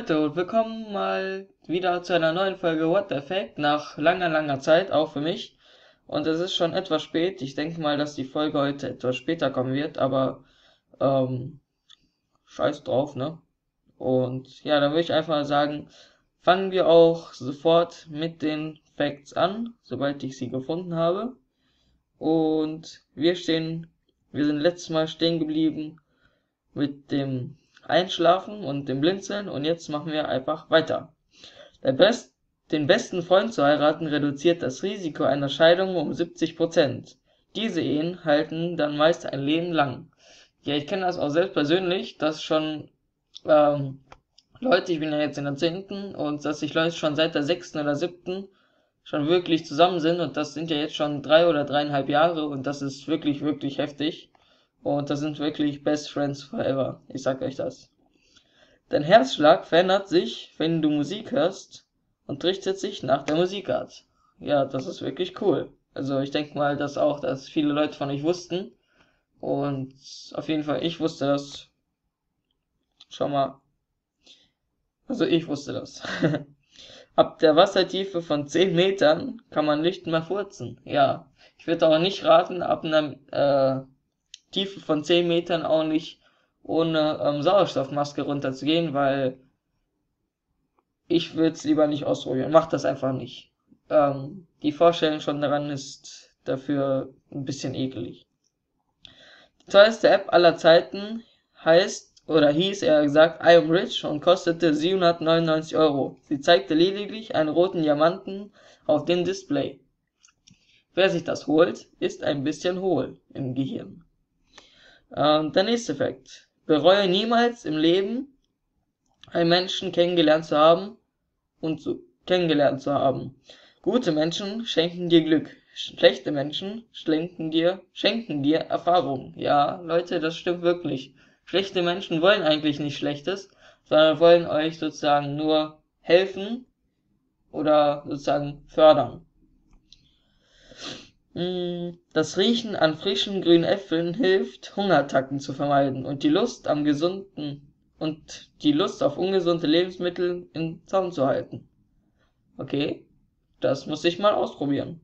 Leute und willkommen mal wieder zu einer neuen Folge What the Fact nach langer Zeit, auch für mich. Und es ist schon etwas spät. Ich denke mal, dass die Folge heute etwas später kommen wird, aber ähm, scheiß drauf, ne? Und ja, dann würde ich einfach sagen, fangen wir auch sofort mit den Facts an, sobald ich sie gefunden habe. Und wir sind letztes Mal stehen geblieben mit dem Einschlafen und dem Blinzeln und jetzt machen wir einfach weiter. Den besten Freund zu heiraten reduziert das Risiko einer Scheidung um 70%. Diese Ehen halten dann meist ein Leben lang. Ja, ich kenne das auch selbst persönlich, dass schon Leute, ich bin ja jetzt in der 10. und dass sich Leute schon seit der 6. oder 7. schon wirklich zusammen sind und das sind ja jetzt schon 3 oder 3,5 Jahre und das ist wirklich heftig. Und das sind wirklich Best Friends Forever. Ich sag euch das. Dein Herzschlag verändert sich, wenn du Musik hörst und richtet sich nach der Musikart. Ja, das ist wirklich cool. Also ich denke mal, dass viele Leute von euch wussten. Und auf jeden Fall, ich wusste das schon mal. Also ich wusste das. Ab der Wassertiefe von 10 Metern kann man nicht mehr furzen. Ja, ich würde auch nicht raten, ab einer Tiefe von 10 Metern auch nicht ohne Sauerstoffmaske runterzugehen, weil ich würde es lieber nicht ausprobieren. Macht das einfach nicht. Die Vorstellung schon daran ist dafür ein bisschen ekelig. Die teuerste App aller Zeiten hieß eher gesagt I Am Rich und kostete 799 Euro. Sie zeigte lediglich einen roten Diamanten auf dem Display. Wer sich das holt, ist ein bisschen hohl im Gehirn. Der nächste Fakt. Bereue niemals im Leben, einen Menschen kennengelernt zu haben. Gute Menschen schenken dir Glück. Schlechte Menschen schenken dir Erfahrung. Ja, Leute, das stimmt wirklich. Schlechte Menschen wollen eigentlich nicht Schlechtes, sondern wollen euch sozusagen nur helfen oder sozusagen fördern. Das Riechen an frischen grünen Äpfeln hilft, Hungerattacken zu vermeiden und die Lust auf ungesunde Lebensmittel im Zaum zu halten. Okay, das muss ich mal ausprobieren.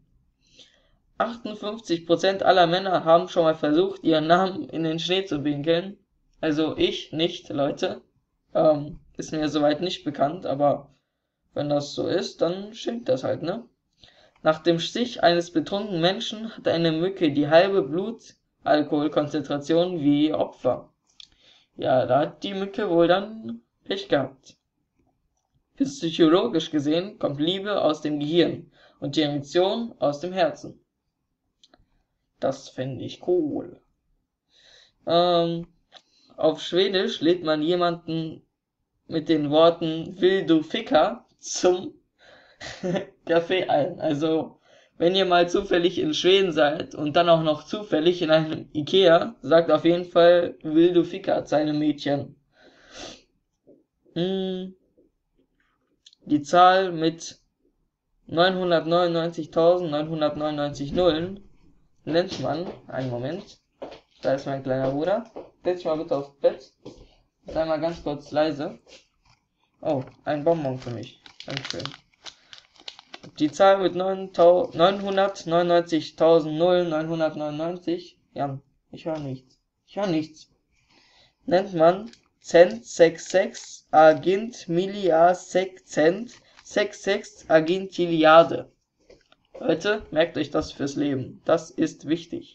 58% aller Männer haben schon mal versucht, ihren Namen in den Schnee zu pinkeln. Also ich nicht, Leute. Ist mir soweit nicht bekannt, aber wenn das so ist, dann stimmt das halt, ne? Nach dem Stich eines betrunkenen Menschen hat eine Mücke die halbe Blutalkoholkonzentration wie ihr Opfer. Ja, da hat die Mücke wohl dann Pech gehabt. Psychologisch gesehen kommt Liebe aus dem Gehirn und die Emotion aus dem Herzen. Das fände ich cool. Auf Schwedisch lädt man jemanden mit den Worten Will du Ficker zum Kaffee ein. Also, wenn ihr mal zufällig in Schweden seid und dann auch noch zufällig in einem Ikea, sagt auf jeden Fall Will du Ficker zu einem Mädchen. Die Zahl mit 999.999 Nullen nennt man, einen Moment, da ist mein kleiner Bruder, setz dich mal bitte aufs Bett, sei mal ganz kurz leise. Oh, ein Bonbon für mich, Dankeschön. Die Zahl mit 999.000 Jan, ich höre nichts, nennt man Cent 66 Agint Milliard Cent 66 Agintiliarde. Leute, merkt euch das fürs Leben. Das ist wichtig.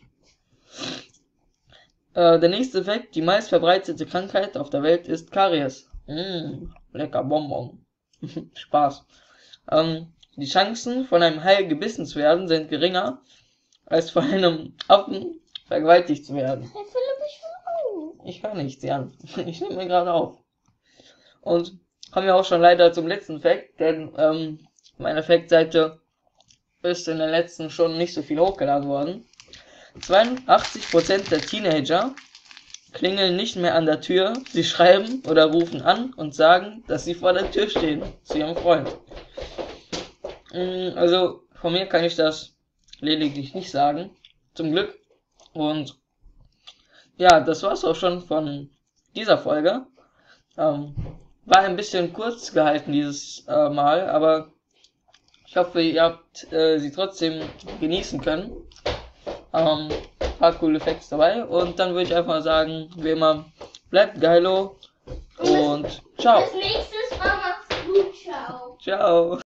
Der nächste Fakt, die meist verbreitete Krankheit auf der Welt ist Karies. Lecker Bonbon. Spaß. Die Chancen, von einem Hai gebissen zu werden, sind geringer, als von einem Affen vergewaltigt zu werden. Hey Philipp, ich will auch. Ich höre nichts, Jan. Ich nehme mir gerade auf. Und kommen wir auch schon leider zum letzten Fact, denn meine Fact-Seite ist in den letzten Stunden nicht so viel hochgeladen worden. 82% der Teenager klingeln nicht mehr an der Tür, sie schreiben oder rufen an und sagen, dass sie vor der Tür stehen, zu ihrem Freund. Also von mir kann ich das lediglich nicht sagen, zum Glück. Und ja, das war's auch schon von dieser Folge. war ein bisschen kurz gehalten dieses Mal, aber ich hoffe, ihr habt sie trotzdem genießen können. Paar coole Facts dabei. Und dann würde ich einfach mal sagen, wie immer, bleibt geilo und ciao. Bis nächstes Mal, macht's gut, ciao. Ciao.